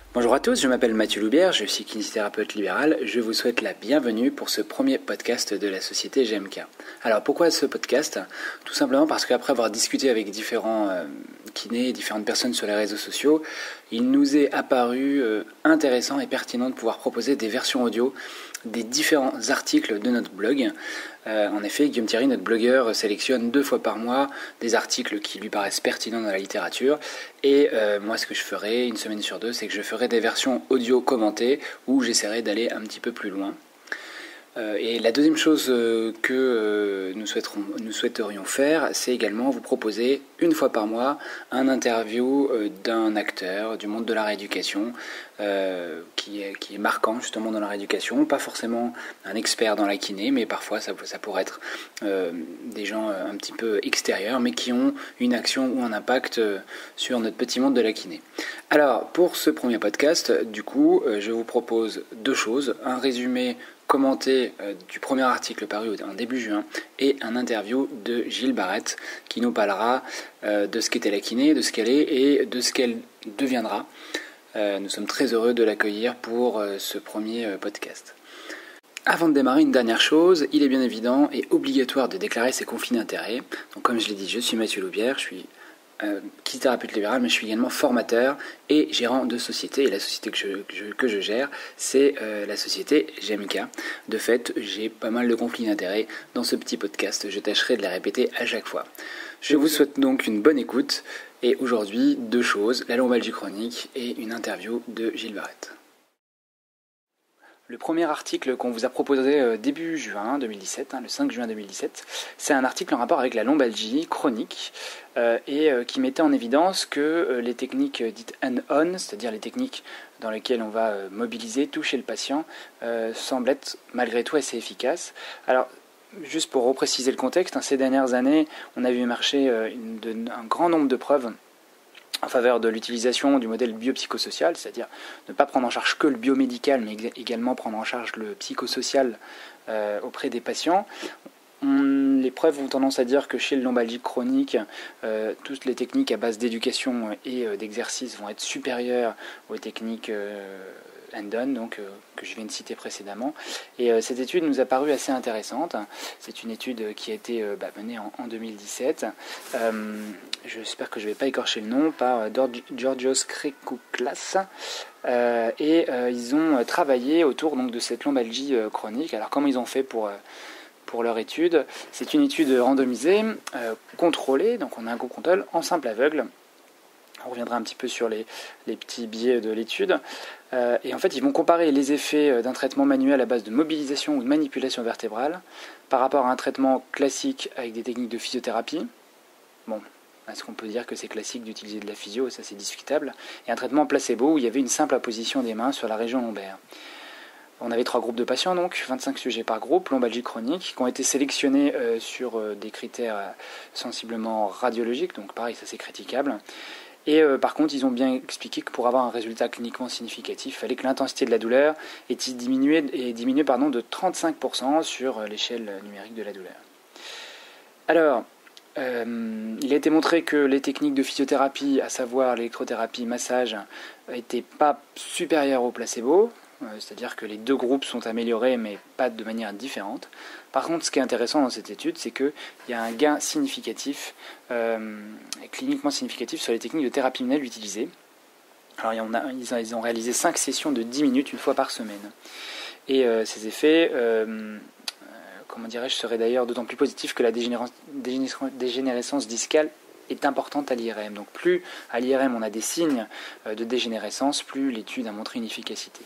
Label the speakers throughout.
Speaker 1: Bonjour à tous, je m'appelle Mathieu Loubière, je suis kinésithérapeute libéral. Je vous souhaite la bienvenue pour ce premier podcast de la société GMK. Alors pourquoi ce podcast ? Tout simplement parce qu'après avoir discuté avec différents kinés, différentes personnes sur les réseaux sociaux, il nous est apparu intéressant et pertinent de pouvoir proposer des versions audio des différents articles de notre blog. En effet, Guillaume Thierry, notre blogueur, sélectionne 2 fois par mois des articles qui lui paraissent pertinents dans la littérature. Et moi, ce que je ferai, une semaine sur 2, c'est que je ferai des versions audio commentées où j'essaierai d'aller un petit peu plus loin. Et la deuxième chose que nous souhaiterions faire, c'est également vous proposer une fois par mois un interview d'un acteur du monde de la rééducation qui est marquant justement dans la rééducation, pas forcément un expert dans la kiné, mais parfois ça pourrait être des gens un petit peu extérieurs, mais qui ont une action ou un impact sur notre petit monde de la kiné. Alors pour ce premier podcast, du coup, je vous propose 2 choses, un résumé commenté du premier article paru en début juin et un interview de Gilles Barrette qui nous parlera de ce qu'était la kiné, de ce qu'elle est et de ce qu'elle deviendra. Nous sommes très heureux de l'accueillir pour ce premier podcast. Avant de démarrer, une dernière chose, il est bien évident et obligatoire de déclarer ses conflits d'intérêts. Donc comme je l'ai dit, je suis Mathieu Loubière, je suis kinésithérapeute libéral, mais je suis également formateur et gérant de société. Et la société que je gère, c'est la société GMK. De fait, j'ai pas mal de conflits d'intérêts dans ce petit podcast. Je tâcherai de les répéter à chaque fois. Je vous souhaite donc une bonne écoute. Et aujourd'hui, 2 choses, la lombalgie chronique et une interview de Gilles Barrette. Le premier article qu'on vous a proposé début juin 2017, le 5 juin 2017, c'est un article en rapport avec la lombalgie chronique et qui mettait en évidence que les techniques dites hand-on, c'est-à-dire les techniques dans lesquelles on va mobiliser, toucher le patient, semblent être malgré tout assez efficaces. Alors, juste pour repréciser le contexte, ces dernières années, on a vu émerger un grand nombre de preuves en faveur de l'utilisation du modèle biopsychosocial, c'est-à-dire ne pas prendre en charge que le biomédical, mais également prendre en charge le psychosocial auprès des patients. Les preuves ont tendance à dire que chez le lombalgique chronique, toutes les techniques à base d'éducation et d'exercice vont être supérieures aux techniques hand-on, donc que je viens de citer précédemment. Et cette étude nous a paru assez intéressante. C'est une étude qui a été menée en 2017. J'espère que je ne vais pas écorcher le nom, par Georgios Krekoukas. Ils ont travaillé autour donc, de cette lombalgie chronique. Alors comment ils ont fait pour leur étude? C'est une étude randomisée, contrôlée, donc on a un groupe contrôle en simple aveugle. On reviendra un petit peu sur les petits biais de l'étude. Et en fait, ils vont comparer les effets d'un traitement manuel à base de mobilisation ou de manipulation vertébrale par rapport à un traitement classique avec des techniques de physiothérapie. Bon, est-ce qu'on peut dire que c'est classique d'utiliser de la physio? Ça, c'est discutable. Et un traitement placebo où il y avait une simple apposition des mains sur la région lombaire. On avait 3 groupes de patients, donc 25 sujets par groupe, lombalgie chronique, qui ont été sélectionnés sur des critères sensiblement radiologiques, donc pareil, ça c'est critiquable. Et par contre, ils ont bien expliqué que pour avoir un résultat cliniquement significatif, il fallait que l'intensité de la douleur était diminuée de 35% sur l'échelle numérique de la douleur. Alors, il a été montré que les techniques de physiothérapie, à savoir l'électrothérapie, massage, n'étaient pas supérieures au placebo, c'est-à-dire que les 2 groupes sont améliorés, mais pas de manière différente. Par contre, ce qui est intéressant dans cette étude, c'est qu'il y a un gain significatif, cliniquement significatif, sur les techniques de thérapie manuelle utilisées. Alors, ils ont réalisé 5 sessions de 10 minutes, une fois par semaine. Et ces effets, seraient d'ailleurs d'autant plus positifs que la dégénérescence discale est importante à l'IRM. Donc, plus à l'IRM on a des signes de dégénérescence, plus l'étude a montré une efficacité.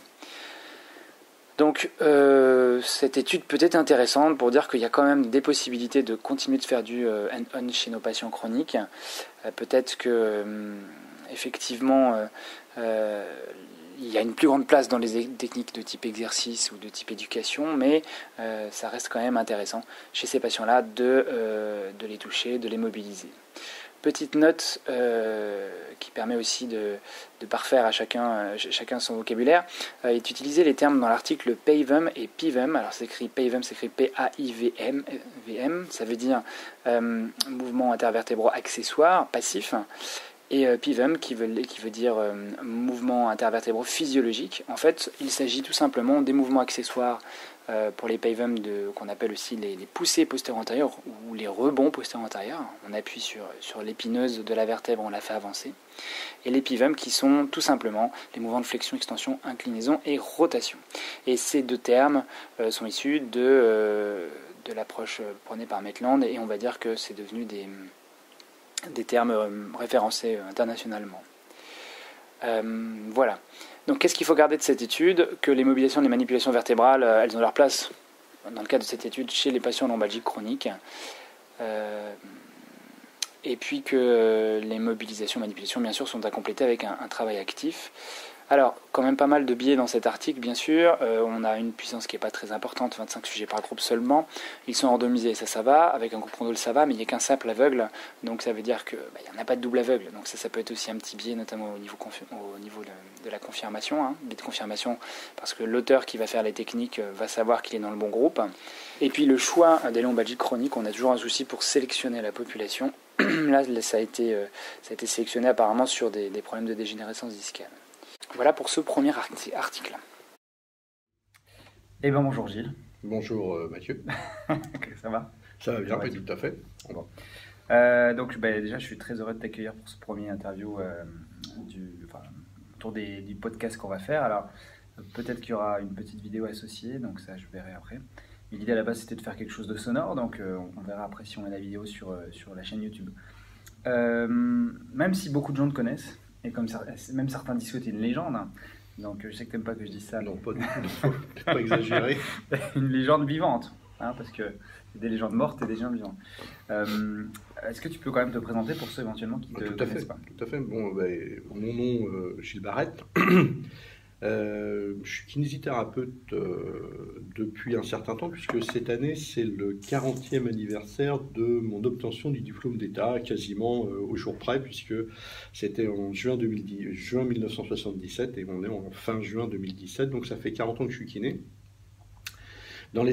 Speaker 1: Donc cette étude peut être intéressante pour dire qu'il y a quand même des possibilités de continuer de faire du hand-on chez nos patients chroniques. Peut-être que effectivement il y a une plus grande place dans les techniques de type exercice ou de type éducation, mais ça reste quand même intéressant chez ces patients-là de les toucher, de les mobiliser. Petite note qui permet aussi de parfaire à chacun son vocabulaire, est utilisé les termes dans l'article PAVM et PIVM. Alors PAVM s'écrit P-A-I-V-M, ça veut dire mouvement intervertébraux accessoires, passif, Et PIVM qui veut dire mouvement intervertébraux physiologique. En fait, il s'agit tout simplement des mouvements accessoires pour les PIVM qu'on appelle aussi les poussées postérieures ou les rebonds postérieurs. On appuie sur l'épineuse de la vertèbre, on la fait avancer. Et les PIVM qui sont tout simplement les mouvements de flexion, extension, inclinaison et rotation. Et ces deux termes sont issus de l'approche prônée par Maitland, et on va dire que c'est devenu des termes référencés internationalement. Voilà. Donc qu'est-ce qu'il faut garder de cette étude? Que les mobilisations et les manipulations vertébrales, elles ont leur place, dans le cadre de cette étude, chez les patients lombalgiques chroniques. Et puis que les mobilisations et manipulations, bien sûr, sont à compléter avec un travail actif. Alors, quand même pas mal de biais dans cet article, bien sûr. On a une puissance qui n'est pas très importante, 25 sujets par groupe seulement. Ils sont randomisés, ça va. Avec un groupe contrôle, ça va, mais il n'y a qu'un simple aveugle. Donc ça veut dire qu'il n'y en a pas de double aveugle. Donc ça peut être aussi un petit biais, notamment au niveau de la confirmation. Biais de confirmation, parce que l'auteur qui va faire les techniques va savoir qu'il est dans le bon groupe. Et puis le choix des lombalgiques chroniques, on a toujours un souci pour sélectionner la population. Là, ça a été sélectionné apparemment sur des problèmes de dégénérescence discale. Voilà pour ce premier article. Eh bien, bonjour Gilles.
Speaker 2: Bonjour Mathieu.
Speaker 1: Ça va?
Speaker 2: Ça va bien, oui, tout à fait.
Speaker 1: Bon. Donc déjà, je suis très heureux de t'accueillir pour ce premier interview autour du podcast qu'on va faire. Alors, peut-être qu'il y aura une petite vidéo associée, donc ça, je verrai après. Mais l'idée à la base, c'était de faire quelque chose de sonore, donc on verra après si on a la vidéo sur la chaîne YouTube. Même si beaucoup de gens te connaissent, et comme même certains disent que tu es une légende, donc je sais que tu n'aimes pas que je dise ça.
Speaker 2: Non, pas du tout, il faut pas exagérer.
Speaker 1: Une légende vivante, parce que c'est des légendes mortes et des légendes vivantes. Est-ce que tu peux quand même te présenter pour ceux éventuellement qui ne te connaissent pas?
Speaker 2: Tout à fait. Bon, mon nom, Gilles Barrette. Je suis kinésithérapeute depuis un certain temps, puisque cette année, c'est le 40e anniversaire de mon obtention du diplôme d'État, quasiment au jour près, puisque c'était en juin 1977 et on est en fin juin 2017, donc ça fait 40 ans que je suis kiné. Dans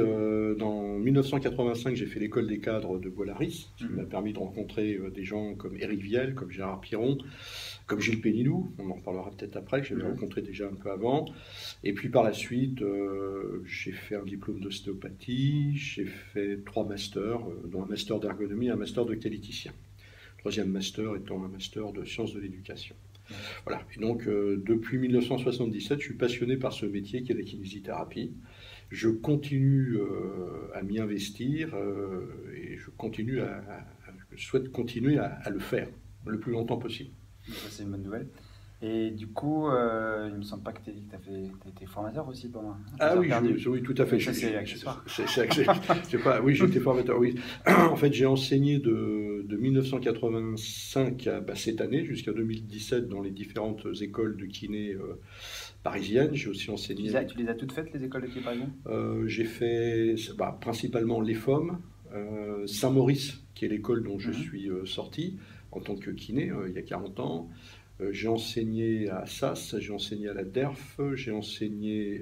Speaker 2: 1985, j'ai fait l'école des cadres de Bois-Laris, ce qui m'a permis de rencontrer des gens comme Éric Viel, comme Gérard Piron, comme Gilles Pénilou, on en parlera peut-être après, que j'avais rencontré déjà un peu avant. Et puis par la suite, j'ai fait un diplôme d'ostéopathie, j'ai fait 3 masters, dont un master d'ergonomie et un master de qualiticien. Le 3e master étant un master de sciences de l'éducation. Voilà. Et donc, depuis 1977, je suis passionné par ce métier qui est la kinésithérapie. Je continue à m'y investir et je souhaite continuer à le faire le plus longtemps possible.
Speaker 1: Ça, c'est une bonne nouvelle. Et du coup, il ne me semble pas que tu as dit que tu as été formateur aussi pendant.
Speaker 2: Oui, tout à fait.
Speaker 1: Ça, c'est accessoire.
Speaker 2: Oui, j'ai été formateur, oui. En fait, j'ai enseigné de 1985 à cette année jusqu'à 2017 dans les différentes écoles de kiné parisiennes. J'ai aussi enseigné.
Speaker 1: Tu les as toutes faites, les écoles de kiné parisiennes?
Speaker 2: J'ai fait principalement l'EFOM, Saint-Maurice, qui est l'école dont je suis sorti en tant que kiné il y a 40 ans. J'ai enseigné à SAS, j'ai enseigné à la DERF, j'ai enseigné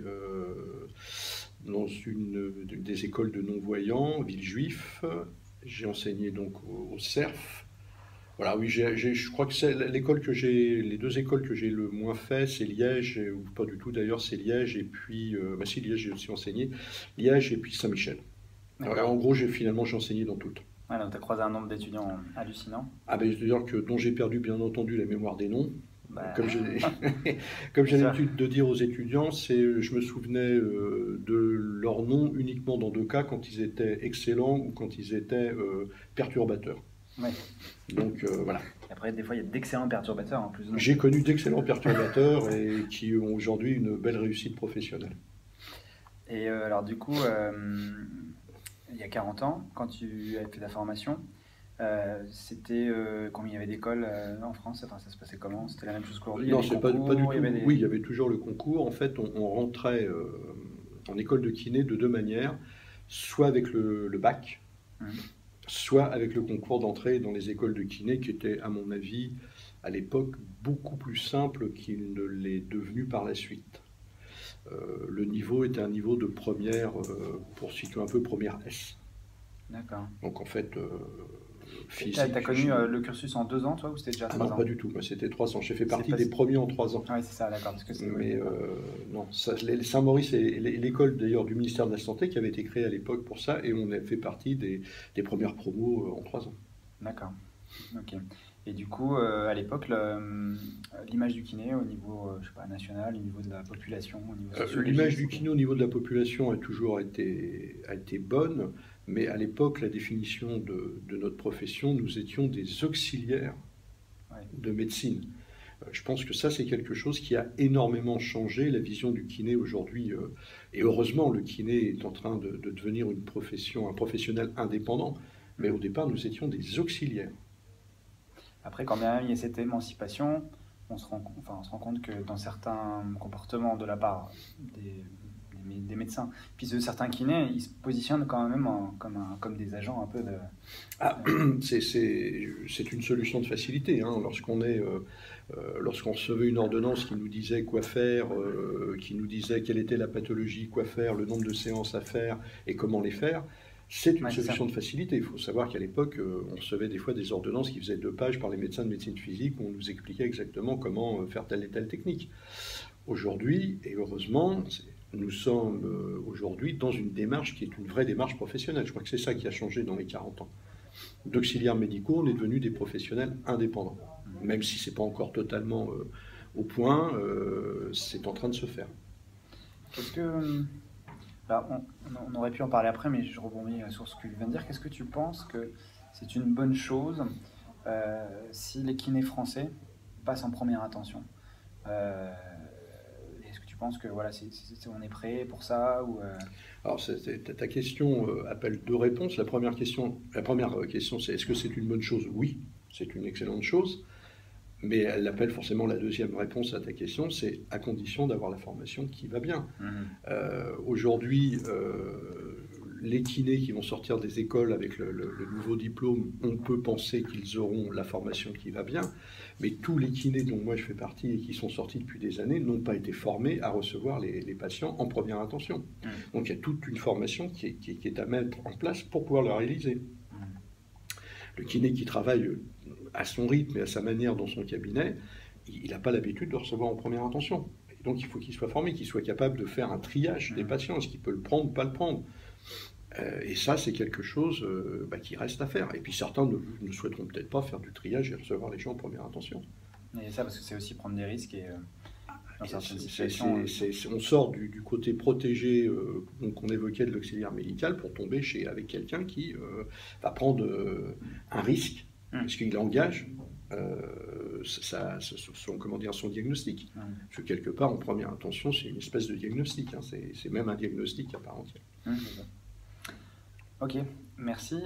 Speaker 2: dans des écoles de non-voyants, Villejuif, j'ai enseigné donc au CERF. Voilà, oui, je crois que c'est les 2 écoles que j'ai le moins fait, c'est Liège, ou pas du tout d'ailleurs, c'est Liège, et puis, si, Liège j'ai aussi enseigné, Liège et puis Saint-Michel. En gros, j'ai enseigné dans toutes.
Speaker 1: Ouais, donc tu as croisé un nombre d'étudiants hallucinant.
Speaker 2: C'est-à-dire que dont j'ai perdu bien entendu la mémoire des noms. Comme j'ai l'habitude de dire aux étudiants, je me souvenais de leurs noms uniquement dans 2 cas, quand ils étaient excellents ou quand ils étaient perturbateurs.
Speaker 1: Ouais.
Speaker 2: Donc voilà.
Speaker 1: Et après, des fois, il y a d'excellents perturbateurs en plus.
Speaker 2: J'ai connu d'excellents perturbateurs et qui ont aujourd'hui une belle réussite professionnelle.
Speaker 1: Et alors du coup, il y a 40 ans, quand tu as fait la formation, c'était combien il y avait d'écoles en France? Enfin, ça se passait comment? C'était la même chose qu'aujourd'hui?
Speaker 2: Non, c'est pas du tout. Oui, il y avait toujours le concours. En fait, on rentrait en école de kiné de 2 manières, soit avec le bac, soit avec le concours d'entrée dans les écoles de kiné, qui était, à mon avis, à l'époque, beaucoup plus simple qu'il ne l'est devenu par la suite. Le niveau était un niveau de première, pour situer un peu, première S.
Speaker 1: D'accord.
Speaker 2: Donc en fait, physique.
Speaker 3: Tu as connu le cursus en 2 ans, toi, ou c'était déjà 3 ans?
Speaker 2: Non, pas du tout. Moi, c'était 3 ans. J'ai fait partie des premiers en 3 ans.
Speaker 3: Oui, c'est ça, d'accord.
Speaker 2: Mais non, Saint-Maurice est l'école d'ailleurs du ministère de la Santé qui avait été créée à l'époque pour ça, et on a fait partie des premières promos en 3 ans.
Speaker 3: D'accord. Ok. Et du coup, à l'époque, l'image du kiné au niveau je sais pas, national, au niveau de la population, au niveau sociologique,
Speaker 2: l'image du kiné au niveau de la population a toujours été bonne, mais à l'époque, la définition de notre profession, nous étions des auxiliaires de médecine. Je pense que ça, c'est quelque chose qui a énormément changé la vision du kiné aujourd'hui. Et heureusement, le kiné est en train de devenir une profession, un professionnel indépendant. Mais au départ, nous étions des auxiliaires.
Speaker 3: Après, quand bien même il y a cette émancipation, on se rend compte que dans certains comportements de la part des médecins, puis de certains kinés, ils se positionnent quand même comme des agents un peu de...
Speaker 2: C'est une solution de facilité. Hein. Lorsqu'on recevait une ordonnance qui nous disait quoi faire, qui nous disait quelle était la pathologie, quoi faire, le nombre de séances à faire et comment les faire, c'est une solution de facilité. Il faut savoir qu'à l'époque, on recevait des fois des ordonnances qui faisaient 2 pages par les médecins de médecine physique où on nous expliquait exactement comment faire telle et telle technique. Aujourd'hui, et heureusement, nous sommes aujourd'hui dans une démarche qui est une vraie démarche professionnelle. Je crois que c'est ça qui a changé dans les 40 ans. D'auxiliaires médicaux, on est devenus des professionnels indépendants. Même si ce n'est pas encore totalement au point, c'est en train de se faire.
Speaker 3: Qu'est-ce que... on aurait pu en parler après, mais je rebondis sur ce que tu viens de dire. Qu'est-ce que tu penses que c'est une bonne chose si les kinés français passent en première intention? Est-ce que tu penses que voilà, on est prêt pour ça ou
Speaker 2: Alors, ta question appelle 2 réponses. La première question, c'est est-ce que c'est une bonne chose? Oui, c'est une excellente chose. Mais elle appelle forcément la deuxième réponse à ta question, c'est à condition d'avoir la formation qui va bien. Aujourd'hui, les kinés qui vont sortir des écoles avec le nouveau diplôme, on peut penser qu'ils auront la formation qui va bien, mais tous les kinés dont moi je fais partie et qui sont sortis depuis des années n'ont pas été formés à recevoir les patients en première intention. Donc il y a toute une formation qui est à mettre en place pour pouvoir la réaliser. Le kiné qui travaille à son rythme et à sa manière dans son cabinet, il n'a pas l'habitude de recevoir en première intention. Et donc il faut qu'il soit formé, qu'il soit capable de faire un triage des patients, est-ce qu'il peut le prendre ou pas le prendre. Et ça, c'est quelque chose qui reste à faire. Et puis certains ne souhaiteront peut-être pas faire du triage et recevoir les gens en première intention.
Speaker 3: Et ça, parce que c'est aussi prendre des risques et dans certaines situations...
Speaker 2: On sort du côté protégé qu'on évoquait de l'auxiliaire médical pour tomber avec quelqu'un qui va prendre un risque, parce qu'il engage son diagnostic. Parce que quelque part, en première intention, c'est une espèce de diagnostic. Hein, c'est même un diagnostic à part entière.
Speaker 3: Ok, merci.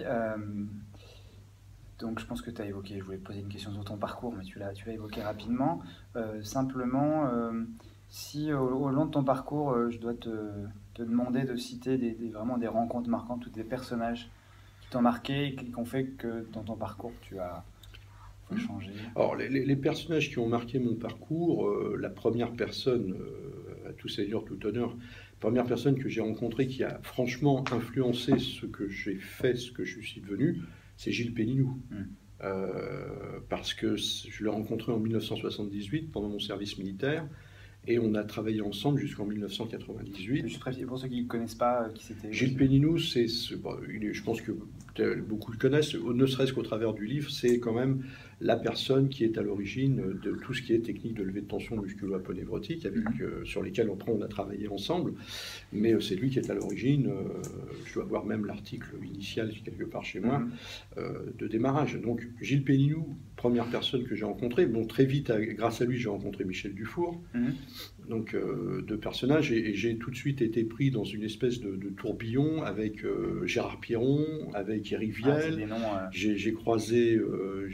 Speaker 3: Donc je pense que tu as évoqué, je voulais te poser une question sur ton parcours, mais tu l'as évoqué rapidement. Simplement, si au long de ton parcours, je dois te demander de citer vraiment des rencontres marquantes ou des personnages qui t'ont marqué et qui ont fait que dans ton parcours, tu as changé.
Speaker 2: Alors les personnages qui ont marqué mon parcours, la première personne, à tout seigneur, tout honneur, première personne que j'ai rencontrée qui a franchement influencé ce que j'ai fait, ce que je suis devenu, c'est Gilles Péninou. Parce que je l'ai rencontré en 1978 pendant mon service militaire et on a travaillé ensemble jusqu'en 1998.
Speaker 3: Juste préciser pour ceux qui ne connaissent pas qui c'était.
Speaker 2: Gilles Péninou, je pense que beaucoup le connaissent, ne serait-ce qu'au travers du livre, c'est quand même la personne qui est à l'origine de tout ce qui est technique de levée de tension musculo-aponévrotique, sur lesquelles après on a travaillé ensemble. Mais c'est lui qui est à l'origine, je dois avoir même l'article initial quelque part chez moi, de démarrage. Donc Gilles Péninou, première personne que j'ai rencontrée. Bon, très vite, grâce à lui, j'ai rencontré Michel Dufour. Donc 2 personnages, et j'ai tout de suite été pris dans une espèce de tourbillon avec Gérard Piron, avec Éric Viel. J'ai croisé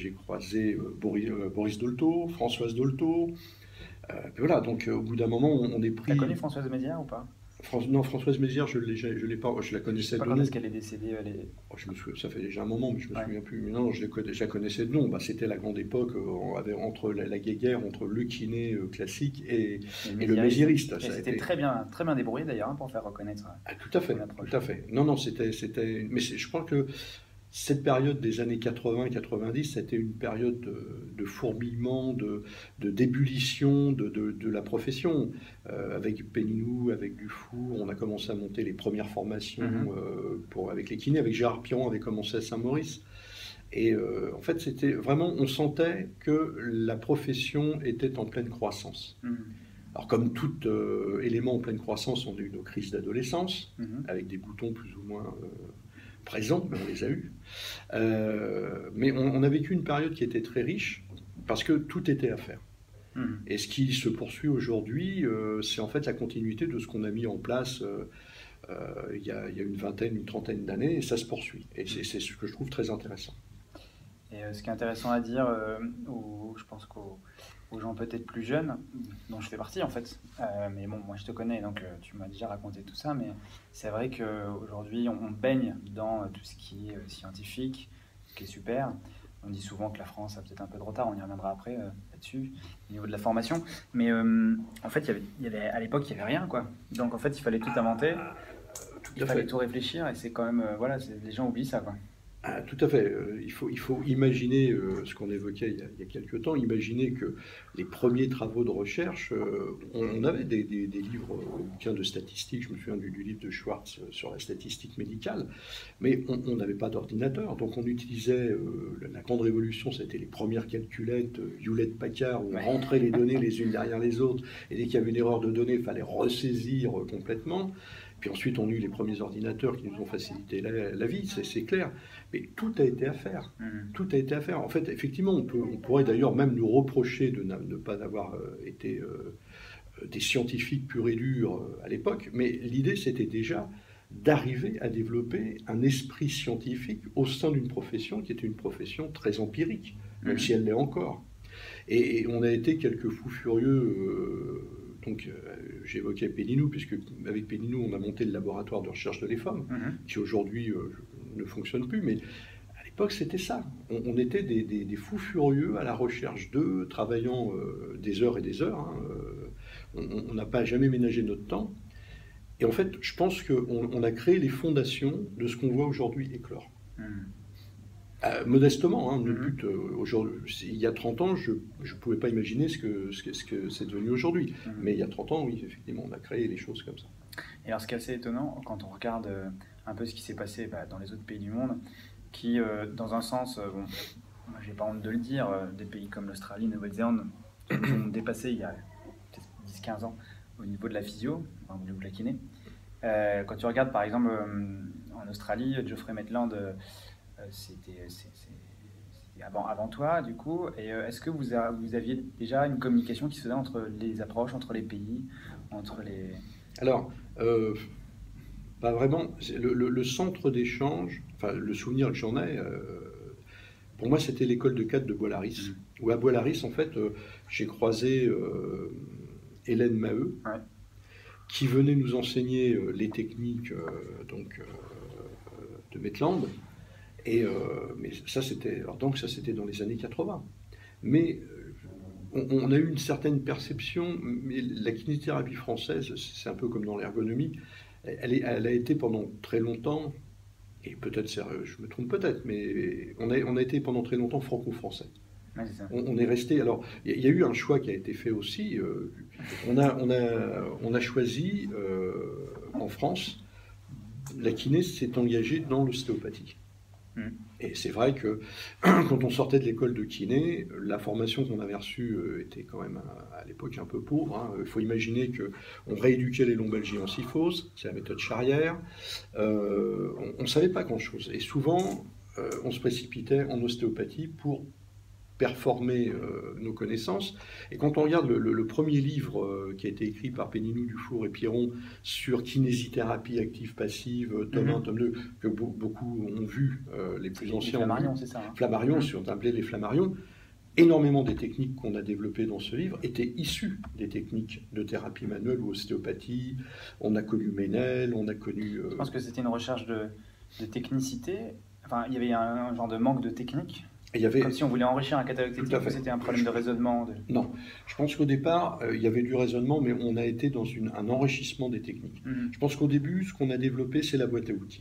Speaker 2: Boris Dolto, Françoise Dolto. Voilà, donc au bout d'un moment, on est pris.
Speaker 3: Tu as connu Françoise Mézières ou pas?
Speaker 2: Non, Françoise Mézières, je l'ai pas, je la connaissais de nom.
Speaker 3: Quand est-ce qu'elle est décédée
Speaker 2: Je me souviens, ça fait déjà un moment, mais je me souviens plus. Mais non, je la connaissais de nom. C'était la grande époque entre la guéguerre entre le kiné classique et le mésiériste.
Speaker 3: Et c'était très bien débrouillé d'ailleurs pour faire reconnaître.
Speaker 2: Tout à fait. Non, c'était. Mais je crois que cette période des années 80-90, c'était une période de fourmillement, d'ébullition de la profession. Avec Péninou, avec Dufour, on a commencé à monter les premières formations avec les kinés. Avec Gérard Piron, on avait commencé à Saint-Maurice. Et en fait, c'était vraiment, on sentait que la profession était en pleine croissance. Alors, comme tout élément en pleine croissance, on a eu nos crises d'adolescence, avec des boutons plus ou moins présents, mais on les a eus. Mais on a vécu une période qui était très riche, parce que tout était à faire. Et ce qui se poursuit aujourd'hui, c'est en fait la continuité de ce qu'on a mis en place il y a une vingtaine, une trentaine d'années, et ça se poursuit. Et c'est ce que je trouve très intéressant.
Speaker 3: Et ce qui est intéressant à dire, je pense aux gens peut-être plus jeunes, dont je fais partie en fait, mais bon, moi je te connais, donc tu m'as déjà raconté tout ça, mais c'est vrai qu'aujourd'hui on baigne dans tout ce qui est scientifique, ce qui est super. On dit souvent que la France a peut-être un peu de retard, on y reviendra après là-dessus, au niveau de la formation, mais en fait à l'époque il n'y avait rien, quoi. Donc en fait il fallait tout inventer, il fallait tout réfléchir, et c'est quand même, voilà, les gens oublient ça, quoi.
Speaker 2: Ah, tout à fait. Il faut imaginer ce qu'on évoquait il y a quelques temps, imaginer que les premiers travaux de recherche, on avait des livres, bouquins de statistiques, je me souviens du livre de Schwartz sur la statistique médicale, mais on n'avait pas d'ordinateur, donc on utilisait la grande révolution, c'était les premières calculettes Hewlett-Packard, où on rentrait les données les unes derrière les autres, et dès qu'il y avait une erreur de données, il fallait ressaisir complètement. Puis ensuite, on a eu les premiers ordinateurs qui nous ont facilité la vie, c'est clair. Mais tout a été à faire. Tout a été à faire. En fait, effectivement, on pourrait d'ailleurs même nous reprocher de ne pas avoir été des scientifiques purs et durs à l'époque. Mais l'idée, c'était déjà d'arriver à développer un esprit scientifique au sein d'une profession qui était une profession très empirique, même si elle l'est encore. Et on a été quelques fous furieux... Donc, j'évoquais Péninou, puisque avec Péninou, on a monté le laboratoire de recherche de l'EFOM, qui aujourd'hui ne fonctionne plus, mais à l'époque, c'était ça. On était des fous furieux à la recherche d'eux, travaillant des heures et des heures. On n'a pas jamais ménagé notre temps. Et en fait, je pense qu'on a créé les fondations de ce qu'on voit aujourd'hui éclore. Modestement, le but, il y a 30 ans, je ne pouvais pas imaginer ce que c'est devenu aujourd'hui. Mais il y a 30 ans, oui, effectivement, on a créé les choses comme ça.
Speaker 3: Et alors, ce qui est assez étonnant, quand on regarde un peu ce qui s'est passé dans les autres pays du monde, qui, dans un sens, bon, moi, j'ai pas honte de le dire, des pays comme l'Australie, Nouvelle-Zélande, ont dépassé il y a peut-être 10-15 ans au niveau de la physio, au niveau de la kiné. Quand tu regardes, par exemple, en Australie, Geoffrey Maitland... c'était avant toi, du coup. Et est-ce que vous aviez déjà une communication qui se faisait entre les approches, entre les pays, entre les...
Speaker 2: Alors, pas vraiment. Le centre d'échange, enfin, le souvenir que j'en ai, pour moi, c'était l'école de cadre de Bois-Laris. Où à Bois-Laris, en fait, j'ai croisé Hélène Maheu, qui venait nous enseigner les techniques de Maitland. Mais ça, c'était dans les années 80. Mais on a eu une certaine perception, mais la kinésithérapie française, c'est un peu comme dans l'ergonomie, elle a été pendant très longtemps, et peut-être, je me trompe peut-être, mais on a été pendant très longtemps franco-français.
Speaker 3: Ouais, c'est ça.
Speaker 2: On est resté. Alors, il y a eu un choix qui a été fait aussi. On a choisi en France, la kiné s'est engagée dans l'ostéopathie. Et c'est vrai que quand on sortait de l'école de kiné, la formation qu'on avait reçue était quand même à l'époque un peu pauvre. Il faut imaginer qu'on rééduquait les lombalgies en syphose, c'est la méthode Charrière. On ne savait pas grand-chose. Et souvent, on se précipitait en ostéopathie pour performer nos connaissances. Et quand on regarde le premier livre qui a été écrit par Péninou, Dufour et Piron sur kinésithérapie active-passive, tome 1, tome 2, que beaucoup ont vu, les plus anciens.
Speaker 3: Flammarion, c'est ça.
Speaker 2: Flammarion, si on appelait les Flammarions. Énormément des techniques qu'on a développées dans ce livre étaient issues des techniques de thérapie manuelle ou ostéopathie. On a connu Ménel, on a connu...
Speaker 3: Je pense que c'était une recherche de technicité. Enfin, il y avait un genre de manque de technique. Comme si on voulait enrichir un catalogue technique, ou c'était un problème de raisonnement
Speaker 2: Non, je pense qu'au départ, il y avait du raisonnement, mais on a été dans un enrichissement des techniques. Je pense qu'au début, ce qu'on a développé, c'est la boîte à outils.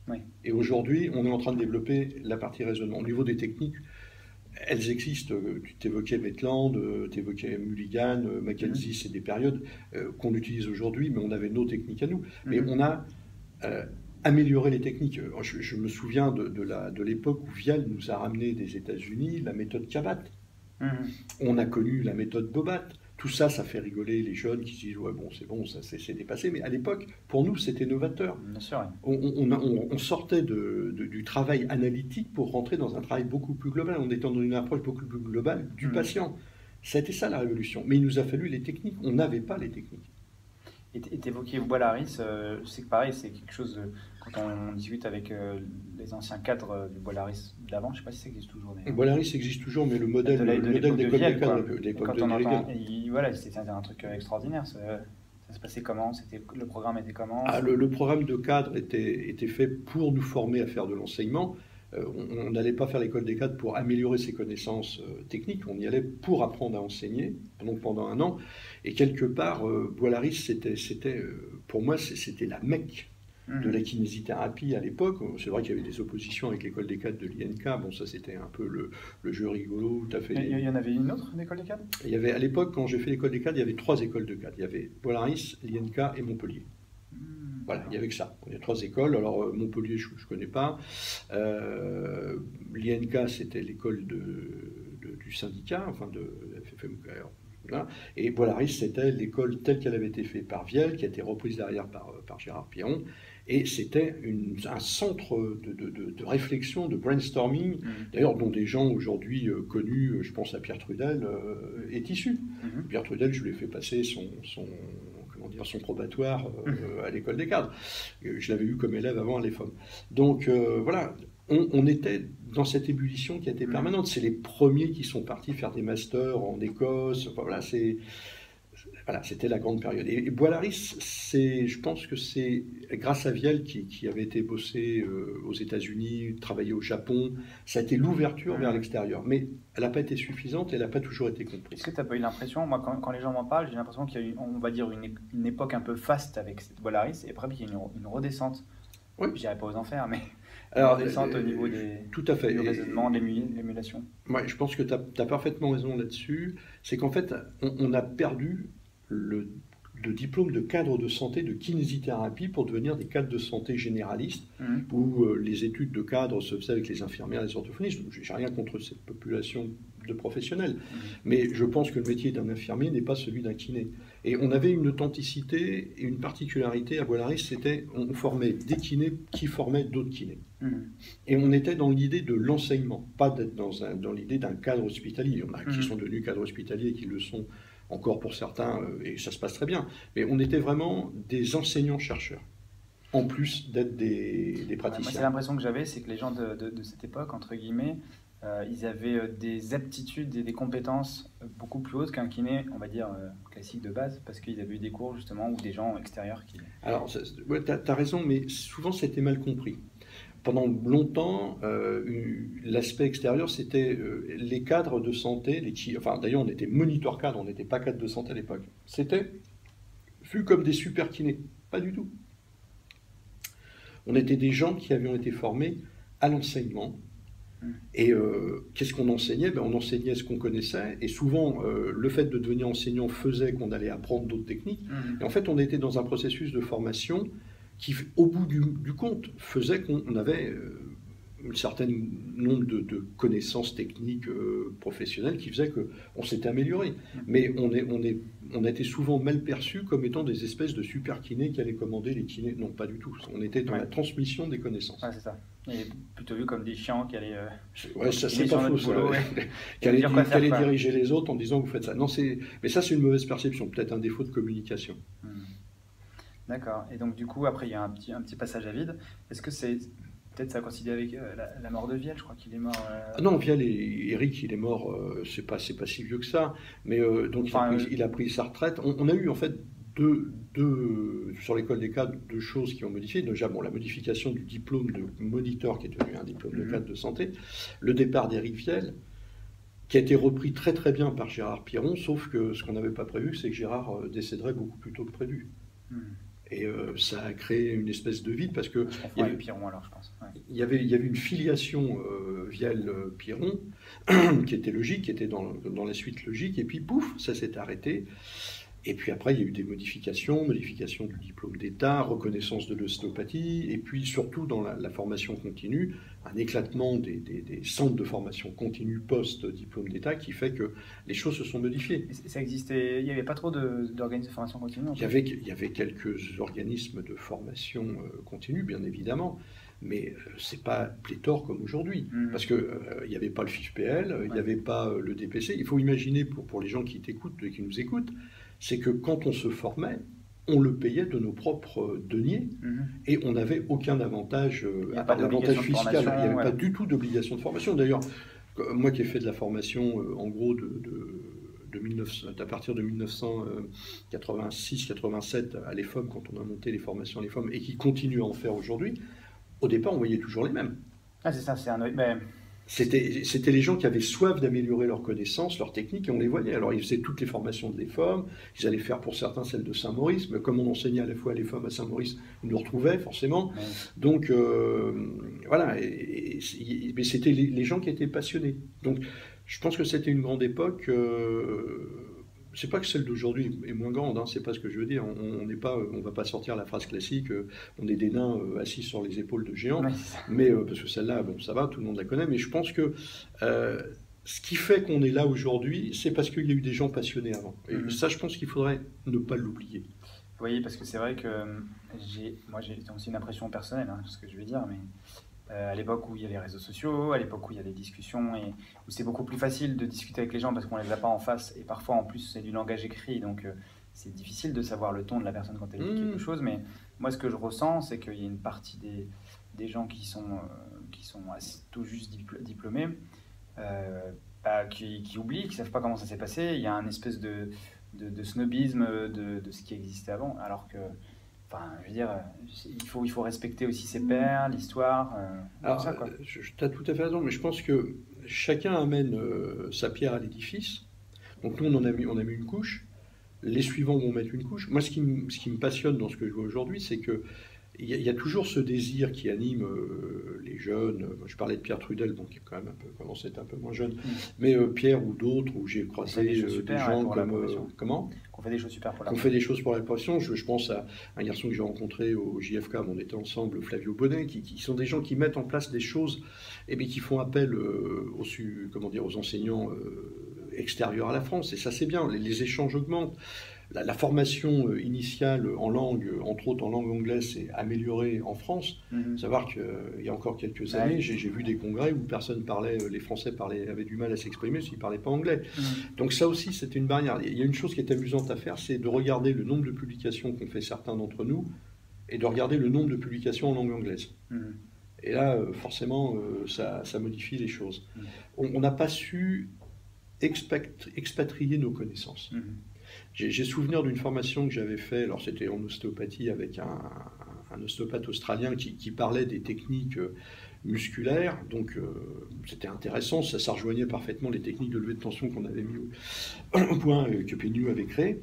Speaker 3: Oui.
Speaker 2: Et aujourd'hui, on est en train de développer la partie raisonnement. Au niveau des techniques, elles existent. Tu t'évoquais Maitland, tu évoquais Mulligan, Mackenzie, c'est des périodes qu'on utilise aujourd'hui, mais on avait nos techniques à nous. Mais on a amélioré les techniques. Je me souviens de l'époque où Vial nous a ramené des États-Unis la méthode Kabat. On a connu la méthode Bobat. Tout ça, ça fait rigoler les jeunes qui se disent ouais bon, ça c'est dépassé. Mais à l'époque, pour nous, c'était novateur.
Speaker 3: Bien sûr,
Speaker 2: oui. On sortait du travail analytique pour rentrer dans un travail beaucoup plus global. On était dans une approche beaucoup plus globale du patient. C'était ça la révolution. Mais il nous a fallu les techniques. On n'avait pas les techniques.
Speaker 3: Et t'évoquais Bois-Laris, c'est que pareil, c'est quelque chose, quand on discute avec les anciens cadres du Bois-Laris d'avant, je ne sais pas si ça existe toujours.
Speaker 2: Bois-Laris existe toujours, mais le modèle d'école des cadres de l'époque de Nelligan.
Speaker 3: Voilà, c'était un truc extraordinaire. Ça se passait comment? Le programme était comment?
Speaker 2: Le programme de cadre était fait pour nous former à faire de l'enseignement. On n'allait pas faire l'école des cadres pour améliorer ses connaissances techniques, on y allait pour apprendre à enseigner, donc pendant 1 an. Et quelque part, Bois-Laris, c'était pour moi, c'était la Mecque de la kinésithérapie à l'époque. C'est vrai qu'il y avait des oppositions avec l'école des cadres de l'INK. Bon, ça c'était un peu le jeu rigolo.
Speaker 3: Il y en avait une autre, l'école des cadres?
Speaker 2: Il y avait, à l'époque, quand j'ai fait l'école des cadres, il y avait 3 écoles de cadres. Il y avait Bois-Laris, l'INK et Montpellier. Voilà, il n'y avait que ça. Il y a 3 écoles. Alors, Montpellier, je ne connais pas. L'INK, c'était l'école du syndicat, enfin de FFMK. Voilà. Et Bois-Laris, c'était l'école telle qu'elle avait été faite par Vielle, qui a été reprise derrière par Gérard Piron. Et c'était un centre de réflexion, de brainstorming, d'ailleurs, dont des gens aujourd'hui connus, je pense à Pierre Trudel, est issu. Pierre Trudel, je lui ai fait passer son probatoire à l'école des cadres. Je l'avais eu comme élève avant à l'EFOM. Donc voilà, on était dans cette ébullition qui a été permanente. C'est les premiers qui sont partis faire des masters en Écosse. Enfin, voilà, c'était la grande période. Et Bois-Laris, je pense que c'est grâce à Vielle qui avait été bossé aux États-Unis, travaillé au Japon, ça a été l'ouverture vers l'extérieur. Mais elle n'a pas été suffisante, elle n'a pas toujours été comprise.
Speaker 3: Est-ce que tu n'as pas eu l'impression, moi quand les gens m'en parlent, j'ai l'impression qu'il y a eu, on va dire, une époque un peu faste avec cette Bois-Laris, et après il y a une redescente. Oui. Je dirais pas aux enfers, mais alors, redescente au niveau
Speaker 2: tout à fait.
Speaker 3: du raisonnement, de l'émulation.
Speaker 2: Ouais, je pense que tu as parfaitement raison là-dessus. C'est qu'en fait, on a perdu le diplôme de cadre de santé de kinésithérapie pour devenir des cadres de santé généralistes, où les études de cadre se faisaient avec les infirmières et les orthophonistes. Je n'ai rien contre cette population de professionnels, mais je pense que le métier d'un infirmier n'est pas celui d'un kiné. Et on avait une authenticité et une particularité à Bois-Laris, c'était on formait des kinés qui formaient d'autres kinés. Et on était dans l'idée de l'enseignement, pas d'être dans l'idée d'un cadre hospitalier. Il y en a qui sont devenus cadres hospitaliers et qui le sont encore pour certains, et ça se passe très bien. Mais on était vraiment des enseignants-chercheurs, en plus d'être des praticiens.
Speaker 3: Moi, c'est l'impression que j'avais, c'est que les gens de cette époque, entre guillemets, ils avaient des aptitudes et des compétences beaucoup plus hautes qu'un kiné, on va dire, classique de base, parce qu'ils avaient eu des cours, justement, ou des gens extérieurs qui...
Speaker 2: Alors, ouais, tu as raison, mais souvent, c'était mal compris. Pendant longtemps, l'aspect extérieur, c'était les cadres de santé, enfin d'ailleurs on était moniteur cadre, on n'était pas cadre de santé à l'époque. C'était vu comme des super kinés, pas du tout. On était des gens qui avions été formés à l'enseignement. Et qu'est-ce qu'on enseignait? On enseignait ce qu'on connaissait, et souvent le fait de devenir enseignant faisait qu'on allait apprendre d'autres techniques. Et en fait, on était dans un processus de formation qui, au bout du compte, faisait qu'on avait un certain nombre de connaissances techniques professionnelles qui faisaient qu'on s'était amélioré. Mais on a été souvent mal perçus comme étant des espèces de super kinés qui allaient commander les kinés. Non, pas du tout. On était dans la transmission des connaissances.
Speaker 3: Ouais, c'est ça. Et plutôt vu comme des chiens qui allaient...
Speaker 2: ouais, ça c'est pas faux, ça. Qui allaient diriger les autres en disant vous faites ça. Non, mais ça c'est une mauvaise perception, peut-être un défaut de communication.
Speaker 3: D'accord. Et donc du coup, après, il y a un petit passage à vide. Est-ce que c'est... Peut-être ça a coïncidé avec la mort de Vielle, je crois qu'il est mort...
Speaker 2: Non, Vielle, Eric, il est mort, c'est pas si vieux que ça, mais donc il a pris sa retraite. On a eu en fait sur l'école des cadres, 2 choses qui ont modifié. Déjà, la modification du diplôme de moniteur qui est devenu un diplôme de cadre de santé, le départ d'Éric Vielle, qui a été repris très très bien par Gérard Piron, sauf que ce qu'on n'avait pas prévu, c'est que Gérard décéderait beaucoup plus tôt que prévu. Et ça a créé une espèce de vide parce que
Speaker 3: il y avait Piron alors, je pense. Ouais.
Speaker 2: Il y avait une filiation Vielle-Piron qui était logique, qui était dans la suite logique, et puis pouf, ça s'est arrêté. Et puis après, il y a eu des modifications du diplôme d'État, reconnaissance de l'ostéopathie, et puis surtout dans la formation continue, un éclatement des centres de formation continue post-diplôme d'État qui fait que les choses se sont modifiées.
Speaker 3: Ça existait, il n'y avait pas trop d'organismes de formation continue
Speaker 2: il y avait quelques organismes de formation continue, bien évidemment, mais c'est pas pléthore comme aujourd'hui, parce que il n'y avait pas le FIFPL, il n'y avait pas le DPC. Il faut imaginer pour les gens qui t'écoutent et qui nous écoutent, c'est que quand on se formait, on le payait de nos propres deniers et on n'avait aucun avantage, à part l'avantage fiscal. Il n'y avait pas du tout d'obligation de formation. D'ailleurs, moi qui ai fait de la formation en gros à partir de 1986-87 à l'EFOM, quand on a monté les formations à l'EFOM, et qui continue à en faire aujourd'hui, au départ on voyait toujours les mêmes.
Speaker 3: Ah c'est ça,
Speaker 2: C'était les gens qui avaient soif d'améliorer leurs connaissances, leurs techniques, et on les voyait. Alors, ils faisaient toutes les formations de l'EFOM, ils allaient faire pour certains celles de Saint-Maurice, mais comme on enseignait à la fois à l'EFOM à Saint-Maurice, ils nous retrouvaient forcément. Ouais. Donc, voilà, mais c'était les gens qui étaient passionnés. Donc, je pense que c'était une grande époque. C'est pas que celle d'aujourd'hui est moins grande, hein, c'est pas ce que je veux dire. On va pas sortir la phrase classique, on est des nains assis sur les épaules de géants, mais parce que celle-là, bon, ça va, tout le monde la connaît. Mais je pense que ce qui fait qu'on est là aujourd'hui, c'est parce qu'il y a eu des gens passionnés avant. Et ça, je pense qu'il faudrait ne pas l'oublier.
Speaker 3: Oui, parce que c'est vrai que moi j'ai aussi une impression personnelle, hein, ce que je vais dire, mais à l'époque où il y a les réseaux sociaux, à l'époque où il y a les discussions, et où c'est beaucoup plus facile de discuter avec les gens parce qu'on ne les a pas en face, et parfois en plus c'est du langage écrit, donc c'est difficile de savoir le ton de la personne quand elle dit quelque chose, mais moi ce que je ressens, c'est qu'il y a une partie des gens qui sont tout juste diplômés, qui oublient, qui ne savent pas comment ça s'est passé. Il y a un espèce de snobisme de ce qui existait avant, alors que enfin, je veux dire, il faut respecter aussi ses pairs, l'histoire.
Speaker 2: Tu as tout à fait raison, mais je pense que chacun amène sa pierre à l'édifice. Donc nous, on a mis une couche. Les suivants vont mettre une couche. Moi, ce qui me passionne dans ce que je vois aujourd'hui, c'est que il y a toujours ce désir qui anime les jeunes. Je parlais de Pierre Trudel, bon, qui est quand même commence à être un peu moins jeune, mais Pierre ou d'autres, où j'ai croisé des gens comme comment
Speaker 3: qu'on fait des choses super pour la
Speaker 2: profession. Qu'on fait des choses pour la profession. Je pense à un garçon que j'ai rencontré au JFK, on était ensemble, Flavio Bonnet, qui sont des gens qui mettent en place des choses, et bien qui font appel aux enseignants extérieurs à la France. Et ça, c'est bien. Les échanges augmentent. La formation initiale en langue, entre autres en langue anglaise, s'est améliorée en France. Savoir qu'il y a encore quelques années, j'ai vu des congrès où personne parlait, les Français avaient du mal à s'exprimer s'ils ne parlaient pas anglais. Donc ça aussi, c'était une barrière. Il y a une chose qui est amusante à faire, c'est de regarder le nombre de publications qu'ont fait certains d'entre nous et de regarder le nombre de publications en langue anglaise. Et là, forcément, ça modifie les choses. On n'a pas su expatrier nos connaissances. J'ai souvenir d'une formation que j'avais faite, alors c'était en ostéopathie avec un ostéopathe australien qui parlait des techniques musculaires, donc c'était intéressant, ça rejoignait parfaitement les techniques de levée de tension qu'on avait mis au point, que PNU avait créé,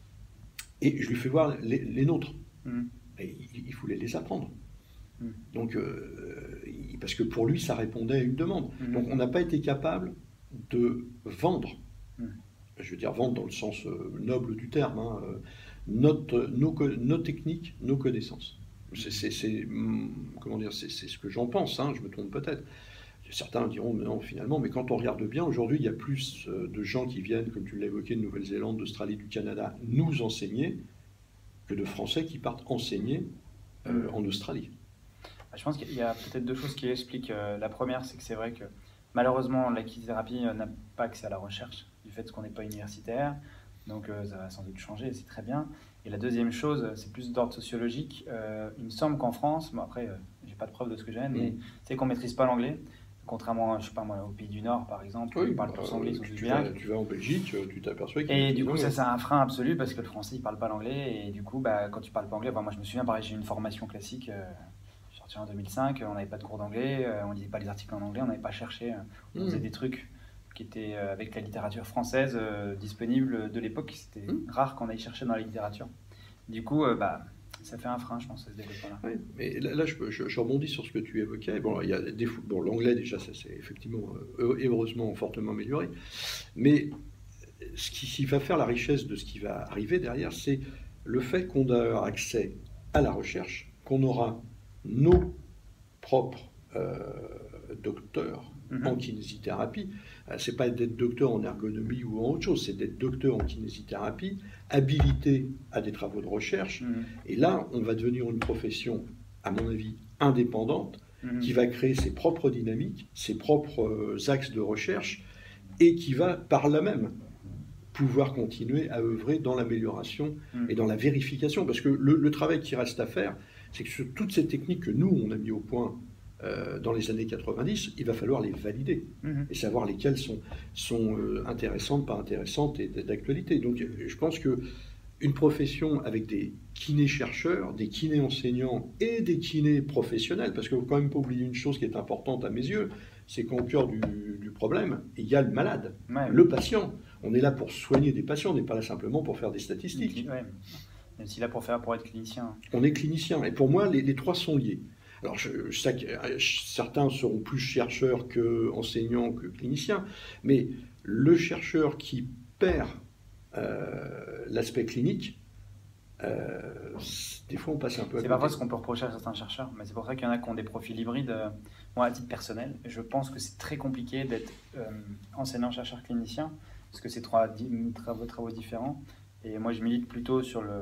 Speaker 2: et je lui fais voir les nôtres, et il voulait les apprendre. Donc, parce que pour lui, ça répondait à une demande. Donc on n'a pas été capable de vendre. Je veux dire vendre dans le sens noble du terme, hein, nos techniques, nos connaissances. Comment dire, c'est ce que j'en pense, hein, je me trompe peut-être. Certains diront mais non finalement, mais quand on regarde bien, aujourd'hui il y a plus de gens qui viennent, comme tu l'as évoqué, de Nouvelle-Zélande, d'Australie, du Canada, nous enseigner, que de Français qui partent enseigner en Australie.
Speaker 3: Je pense qu'il y a peut-être deux choses qui expliquent. La première, c'est que c'est vrai que malheureusement, la kinésithérapie n'a pas accès à la recherche, du fait qu'on n'est pas universitaire, donc ça va sans doute changer, c'est très bien. Et la deuxième chose, c'est plus d'ordre sociologique. Il me semble qu'en France, bon après, j'ai pas de preuve de ce que j'ai, mais c'est qu'on maîtrise pas l'anglais, contrairement, je sais pas moi, aux pays du Nord par exemple, où ils parlent tous anglais, ils sont tous bilingues.
Speaker 2: Tu vas en Belgique, tu t'aperçois qu'il
Speaker 3: Et du coup, ça c'est un frein absolu parce que le français, il parle pas l'anglais, et du coup, quand tu parles pas anglais, moi je me souviens, pareil, j'ai eu une formation classique. En 2005, on n'avait pas de cours d'anglais, on ne lisait pas les articles en anglais, on n'avait pas cherché, on faisait des trucs qui étaient avec la littérature française disponible de l'époque, c'était rare qu'on aille chercher dans la littérature. Du coup, Ça fait un frein, je pense, à ce développement-là.
Speaker 2: Oui, mais là je rebondis sur ce que tu évoquais. Bon, il y a bon, l'anglais, déjà, ça c'est effectivement et heureusement fortement amélioré. Mais ce qui va faire la richesse de ce qui va arriver derrière, c'est le fait qu'on a accès à la recherche, qu'on aura nos propres docteurs en kinésithérapie. C'est pas d'être docteur en ergonomie ou en autre chose, c'est d'être docteur en kinésithérapie, habilité à des travaux de recherche. Et là, on va devenir une profession, à mon avis, indépendante, qui va créer ses propres dynamiques, ses propres axes de recherche, et qui va, par là même, pouvoir continuer à œuvrer dans l'amélioration et dans la vérification. Parce que le travail qui reste à faire, c'est que sur toutes ces techniques que nous, on a mis au point dans les années 90, il va falloir les valider et savoir lesquelles sont intéressantes, pas intéressantes et d'actualité. Donc je pense qu'une profession avec des kinés-chercheurs, des kinés-enseignants et des kinés professionnels, parce qu'il ne faut quand même pas oublier une chose qui est importante à mes yeux, c'est qu'au cœur du problème, il y a le malade, le patient. On est là pour soigner des patients, on n'est pas là simplement pour faire des statistiques.
Speaker 3: On est aussi là pour être clinicien.
Speaker 2: On est clinicien, et pour moi, les trois sont liés. Alors, je sais que certains seront plus chercheurs qu'enseignants que cliniciens, mais le chercheur qui perd l'aspect clinique, des fois on passe un peu à côté.
Speaker 3: C'est parfois ce qu'on peut reprocher à certains chercheurs, mais c'est pour ça qu'il y en a qui ont des profils hybrides. Moi, à titre personnel, je pense que c'est très compliqué d'être enseignant-chercheur clinicien, parce que c'est trois travaux différents. Et moi, je milite plutôt sur le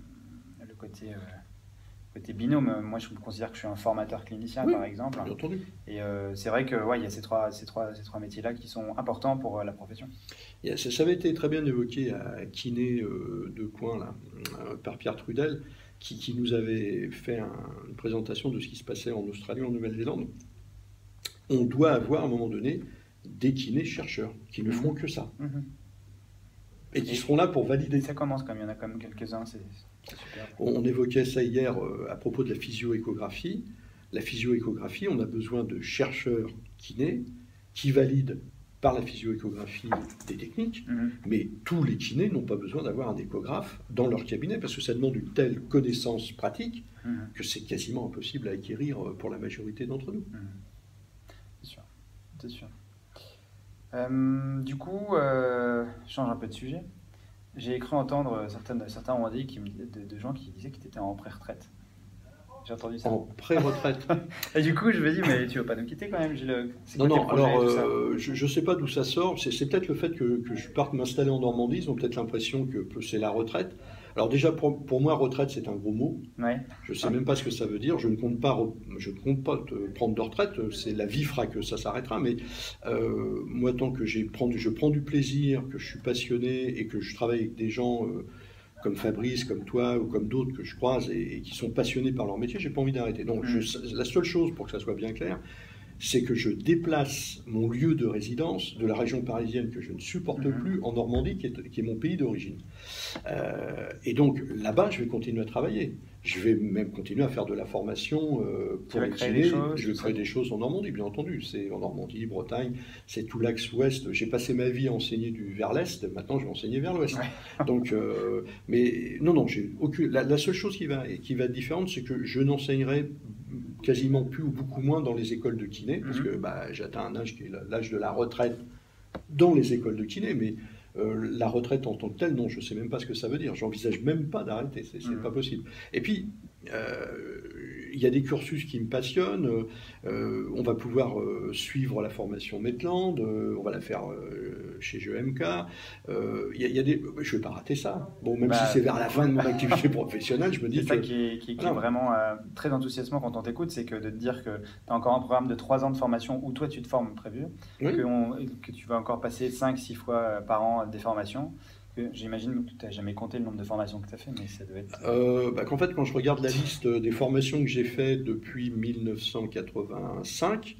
Speaker 3: côté binôme. Moi, je considère que je suis un formateur clinicien, par exemple.
Speaker 2: Bien entendu.
Speaker 3: Et c'est vrai que il y a ces trois métiers-là qui sont importants pour la profession.
Speaker 2: Ça avait été très bien évoqué à Kiné de Coin, là, par Pierre Trudel, qui nous avait fait une présentation de ce qui se passait en Australie, en Nouvelle-Zélande. On doit avoir, à un moment donné, des kinés-chercheurs qui ne feront que ça. Et qui seront là pour valider.
Speaker 3: Ça commence quand même, il y en a quand même quelques-uns, c'est super.
Speaker 2: On évoquait ça hier à propos de la physio-échographie. La physio-échographie, on a besoin de chercheurs kinés qui valident par la physio-échographie des techniques, mais tous les kinés n'ont pas besoin d'avoir un échographe dans leur cabinet, parce que ça demande une telle connaissance pratique que c'est quasiment impossible à acquérir pour la majorité d'entre nous.
Speaker 3: C'est sûr. Du coup, je change un peu de sujet. J'ai cru entendre certains ont dit de gens qui disaient qu'ils étaient en pré-retraite. J'ai entendu ça.
Speaker 2: En pré-retraite.
Speaker 3: Et du coup, je me dis, mais tu ne vas pas nous quitter quand même, Gilles.
Speaker 2: Non, alors je ne sais pas d'où ça sort. C'est peut-être le fait que je parte m'installer en Normandie. Ils ont peut-être l'impression que c'est la retraite. Alors déjà, pour moi, retraite, c'est un gros mot. Je ne sais même pas ce que ça veut dire. Je ne compte pas prendre de retraite. C'est la vie fera que ça s'arrêtera. Mais moi, tant que je prends du plaisir, que je suis passionné et que je travaille avec des gens comme Fabrice, comme toi ou comme d'autres que je croise et qui sont passionnés par leur métier, j'ai pas envie d'arrêter. Donc la seule chose, pour que ça soit bien clair, c'est que je déplace mon lieu de résidence de la région parisienne que je ne supporte plus en Normandie, qui est mon pays d'origine. Et donc là-bas, je vais continuer à travailler. Je vais même continuer à faire de la formation pour les kinés. Je vais créer des choses en Normandie, bien entendu. C'est en Normandie, Bretagne, c'est tout l'axe ouest. J'ai passé ma vie à enseigner vers l'est, maintenant je vais enseigner vers l'ouest. Donc, mais non, j'ai aucune. La seule chose qui va être différente, c'est que je n'enseignerai quasiment plus ou beaucoup moins dans les écoles de kiné, parce que j'atteins un âge qui est l'âge de la retraite dans les écoles de kiné, mais la retraite en tant que telle, non, je ne sais même pas ce que ça veut dire. J'envisage même pas d'arrêter, c'est pas possible. Et puis, il y a des cursus qui me passionnent. On va pouvoir suivre la formation Maitland, on va la faire chez GEMK. Je ne vais pas rater ça. Bon, même si c'est vers la fin de mon activité professionnelle, je me dis que...
Speaker 3: C'est ça qui est vraiment très enthousiasmant quand on t'écoute, c'est que de te dire que tu as encore un programme de 3 ans de formation où toi tu te formes prévu, que tu vas encore passer 5-6 fois par an des formations. J'imagine que tu n'as jamais compté le nombre de formations que tu as fait, mais ça devait être...
Speaker 2: qu'en fait, quand je regarde la liste des formations que j'ai faites depuis 1985,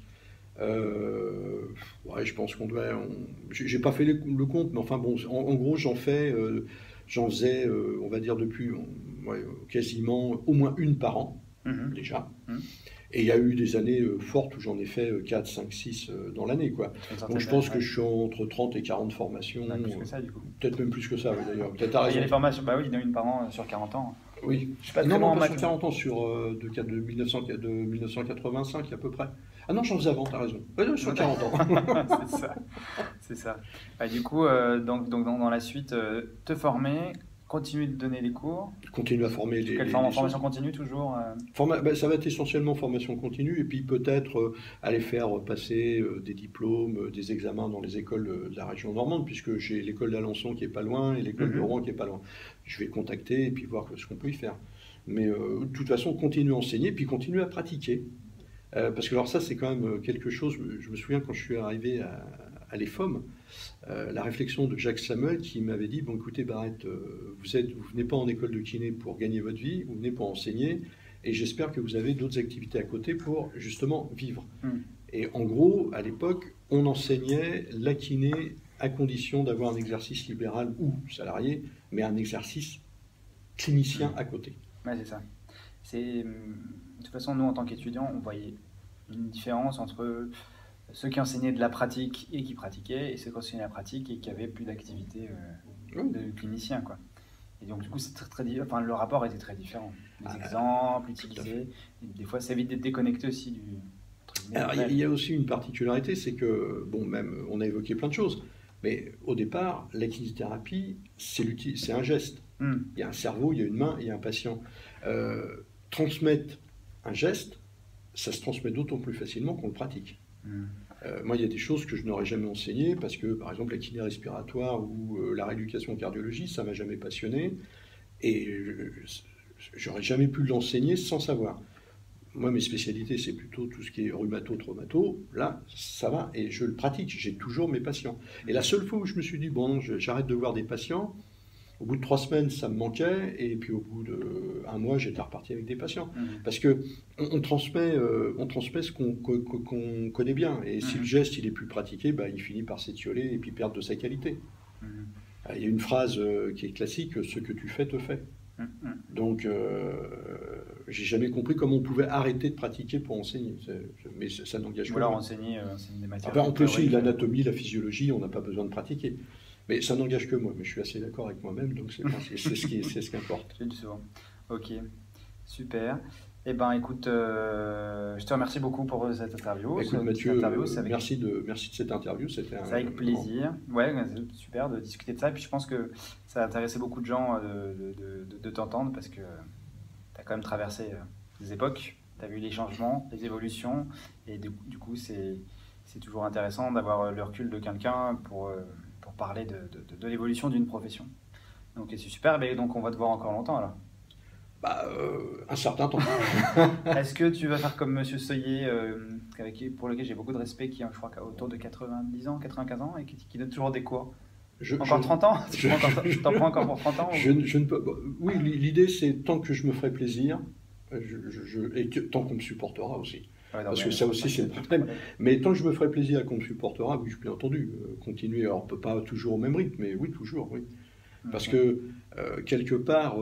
Speaker 2: je pense qu'on doit... J'ai pas fait le compte, mais enfin bon, en gros, j'en faisais, on va dire, depuis quasiment au moins une par an, déjà. Et il y a eu des années fortes où j'en ai fait 4, 5, 6 dans l'année, quoi. Donc je pense que je suis entre 30 et 40 formations.
Speaker 3: Plus que ça, du coup.
Speaker 2: Peut-être même plus que ça, oui, d'ailleurs.
Speaker 3: Il y a des formations, il y en a une par an sur 40 ans.
Speaker 2: Oui.
Speaker 3: Je suis pas
Speaker 2: Non,
Speaker 3: très bon
Speaker 2: non,
Speaker 3: en
Speaker 2: pas sur
Speaker 3: maths.
Speaker 2: 40 ans, de 1985 à peu près. Ah non, j'en faisais avant, t'as raison. Ouais, non, sur 40 ans.
Speaker 3: C'est ça. C'est ça. Du coup, donc dans la suite, te former, continuer de donner des cours.
Speaker 2: Je continue à former
Speaker 3: Quelle
Speaker 2: les
Speaker 3: formation
Speaker 2: autres.
Speaker 3: continue toujours
Speaker 2: Ça va être essentiellement formation continue et puis peut-être aller faire passer des diplômes, des examens dans les écoles de la région normande, puisque j'ai l'école d'Alençon qui est pas loin et l'école de
Speaker 3: Mhm.
Speaker 2: Rouen qui est pas loin. Je vais contacter et puis voir ce qu'on peut y faire. Mais de toute façon, continuer à enseigner puis continuer à pratiquer. Parce que alors ça, c'est quand même quelque chose, je me souviens quand je suis arrivé à l'EFOM, la réflexion de Jacques Samuel qui m'avait dit, bon écoutez Barrette, vous venez pas en école de kiné pour gagner votre vie, vous venez pour enseigner, et j'espère que vous avez d'autres activités à côté pour justement vivre.
Speaker 3: Mhm.
Speaker 2: Et en gros, à l'époque, on enseignait la kiné à condition d'avoir un exercice libéral ou salarié, mais un exercice clinicien à côté.
Speaker 3: Ouais, c'est ça. De toute façon, nous, en tant qu'étudiants, on voyait une différence entre ceux qui enseignaient de la pratique et qui pratiquaient, et ceux qui enseignaient la pratique et qui avaient plus d'activité
Speaker 2: Oui.
Speaker 3: de clinicien, quoi. Et donc, du coup, c'est enfin, le rapport était très différent. Les
Speaker 2: Ah,
Speaker 3: exemples
Speaker 2: tout à fait.
Speaker 3: utilisés, et des fois, ça évite d'être déconnecté aussi entre guillemets,
Speaker 2: Alors,
Speaker 3: du
Speaker 2: il y
Speaker 3: réel.
Speaker 2: a aussi une particularité, c'est que, bon, même, on a évoqué plein de choses, mais au départ, la kinésithérapie, c'est un geste.
Speaker 3: Hmm.
Speaker 2: Il y a un cerveau, il y a une main, il y a un patient. Transmettre un geste, ça se transmet d'autant plus facilement qu'on le pratique.
Speaker 3: Hmm.
Speaker 2: Moi, il y a des choses que je n'aurais jamais enseignées parce que, par exemple, la kiné respiratoire ou la rééducation cardiologie, ça m'a jamais passionné et j'aurais jamais pu l'enseigner sans savoir. Moi, mes spécialités, c'est plutôt tout ce qui est rhumato, traumato. Là, ça va et je le pratique. J'ai toujours mes patients. Et la seule fois où je me suis dit, bon, j'arrête de voir des patients, au bout de 3 semaines, ça me manquait, et puis au bout d'1 mois, j'étais reparti avec des patients.
Speaker 3: Mhm.
Speaker 2: Parce que on transmet ce qu'on connaît bien, et si le geste il est plus pratiqué, bah, il finit par s'étioler et puis perdre de sa qualité.
Speaker 3: Mhm.
Speaker 2: Il y a une phrase qui est classique, ce que tu fais te fait.
Speaker 3: Mhm.
Speaker 2: Donc, j'ai jamais compris comment on pouvait arrêter de pratiquer pour enseigner. Mais ça n'engage
Speaker 3: Ou
Speaker 2: que
Speaker 3: alors
Speaker 2: moi.
Speaker 3: enseigner des matières
Speaker 2: On peut aussi
Speaker 3: théoriques.
Speaker 2: l'anatomie, la physiologie, on n'a pas besoin de pratiquer. Mais ça n'engage que moi. Mais je suis assez d'accord avec moi-même, donc c'est ce qui importe.
Speaker 3: Je le dis souvent. Ok, super. Eh ben, écoute, je te remercie beaucoup pour cette interview.
Speaker 2: Écoute
Speaker 3: Cette
Speaker 2: Mathieu,
Speaker 3: interview, c'est avec,
Speaker 2: merci de cette interview. C'était
Speaker 3: c'est avec plaisir. Ouais, c'est super de discuter de ça. Et puis je pense que ça a intéressé beaucoup de gens de t'entendre parce que tu as quand même traversé des époques. Tu as vu les changements, les évolutions. Et du coup, c'est toujours intéressant d'avoir le recul de quelqu'un pour parler de l'évolution d'une profession. Donc c'est super. Mais donc on va te voir encore longtemps alors.
Speaker 2: Bah, un certain temps.
Speaker 3: Est-ce que tu vas faire comme Monsieur Soyer, pour lequel j'ai beaucoup de respect, qui je crois autour de 90 ans, 95 ans, et qui donne toujours des cours? Encore 30 ans? T'en prends encore pour 30 ans?
Speaker 2: Je ne peux. Oui, l'idée c'est tant que je me ferai plaisir, et tant qu'on me supportera aussi.
Speaker 3: Ouais, non,
Speaker 2: Parce
Speaker 3: mais,
Speaker 2: que ça aussi c'est le problème. Mais tant que je me ferai plaisir et qu'on me supportera, oui, bien entendu, continuer. Alors, on peut pas toujours au même rythme, mais oui, toujours, oui. Parce que quelque part,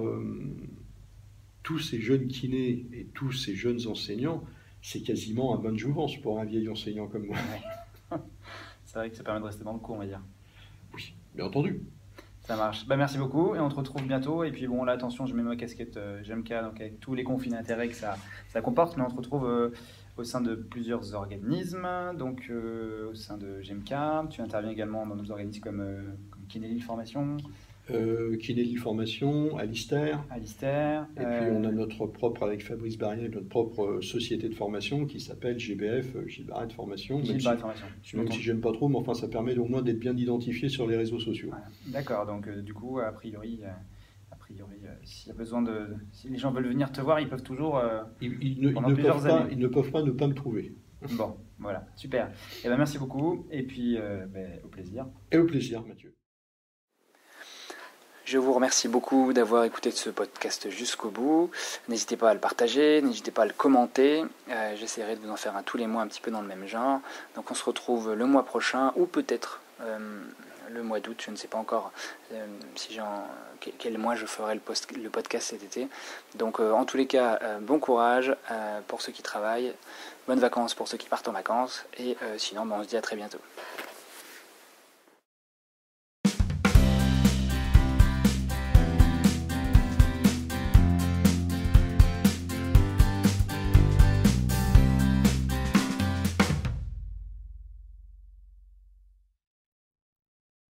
Speaker 2: tous ces jeunes kinés et tous ces jeunes enseignants, c'est quasiment un bain de jouvence pour un vieil enseignant comme moi.
Speaker 3: Ouais. C'est vrai que ça permet de rester dans le coup, on va dire.
Speaker 2: Oui, bien entendu.
Speaker 3: Ça marche. Bah, merci beaucoup et on te retrouve bientôt. Et puis bon, là, attention, je mets ma casquette GMK, donc avec tous les conflits d'intérêts que ça comporte, mais on te retrouve au sein de plusieurs organismes, donc au sein de GMK. Tu interviens également dans d'autres organismes comme Kiné Formation,
Speaker 2: Kiné Formation, Alister.
Speaker 3: Alister.
Speaker 2: Et puis on a notre propre, avec Fabrice Barrier, notre propre société de formation qui s'appelle GBF, Gilles Barrette Formation.
Speaker 3: Gilles Barrette Formation.
Speaker 2: Même si j'aime pas trop, mais enfin ça permet au moins d'être bien identifié sur les réseaux sociaux.
Speaker 3: Voilà. D'accord, donc du coup, a priori s'il y a besoin si les gens veulent venir te voir, ils peuvent toujours
Speaker 2: Ils ne peuvent pas ne pas me trouver.
Speaker 3: Bon, voilà, super. Et ben merci beaucoup, et puis au plaisir.
Speaker 2: Et au plaisir, Mathieu.
Speaker 1: Je vous remercie beaucoup d'avoir écouté ce podcast jusqu'au bout. N'hésitez pas à le partager, n'hésitez pas à le commenter. J'essaierai de vous en faire un tous les mois un petit peu dans le même genre. Donc on se retrouve le mois prochain ou peut-être le mois d'août. Je ne sais pas encore quel mois je ferai le podcast cet été. Donc en tous les cas, bon courage pour ceux qui travaillent. Bonnes vacances pour ceux qui partent en vacances. Et sinon, on se dit à très bientôt.